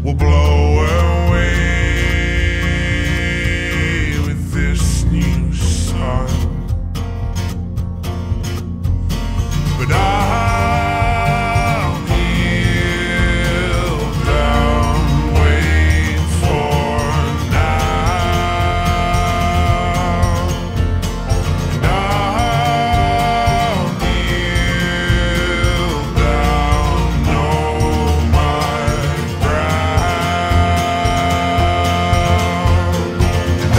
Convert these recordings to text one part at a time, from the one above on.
will blow away with this new sun. But I'll kneel down, wait for now. And I'll kneel down, know my ground. And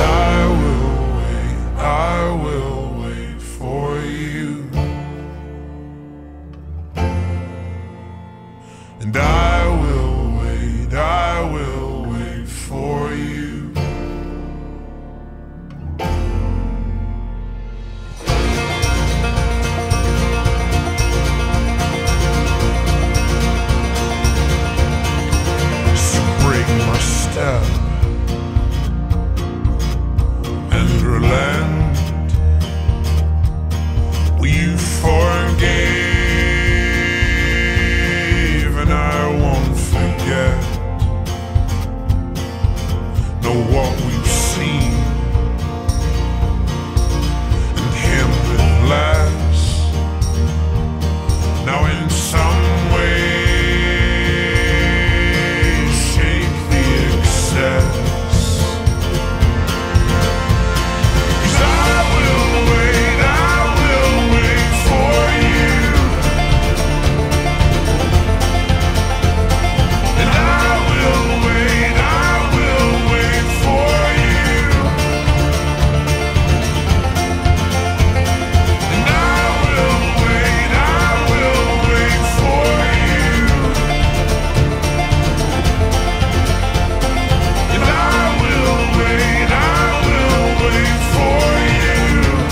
I will wait for you. And I will wait for you. So break my step and relent. Will you forgive? And I won't forget. Know what we've seen and him with less. Now in some way shake the excess. 'Cause I will wait for you. And I will wait for you. And I will wait for you. And I will wait for you.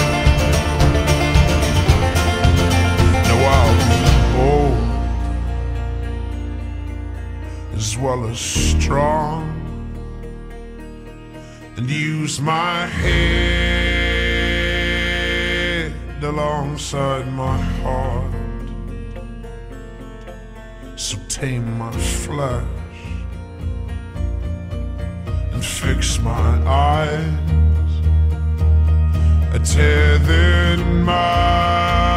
Now I'll be bold as well as strong, and use my head alongside my heart. So tame my flesh and fix my eyes. A tethered mind